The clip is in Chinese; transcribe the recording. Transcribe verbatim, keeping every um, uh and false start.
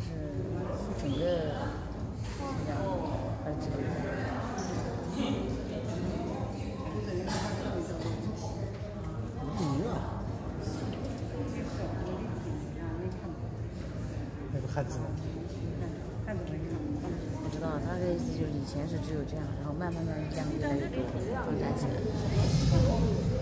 是整个这样而这个。 那个汉字吗？ 看怎么看？我知道他的意思就是以前是只有这样，然后慢慢慢慢这样越来越多发展起来。